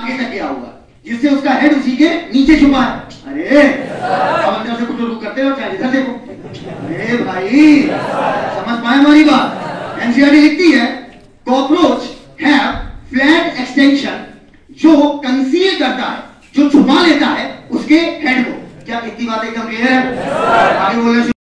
आगे तक गया होगा, जिससे उसका हेड उसी के नीचे छुपा है। अरे अब अंदर से कुछ रुक करते हो, चाहे इधर देखो। अरे भाई समझ पाए हमारी बात? एनसीईआरटी लिखती है कॉकरोच हैव फ्लैट एक्सटेंशन, जो कंसील करता है, जो छुपा लेता है उसके हेड को। क्या इतनी बात एकदम क्लियर है? आगे बोले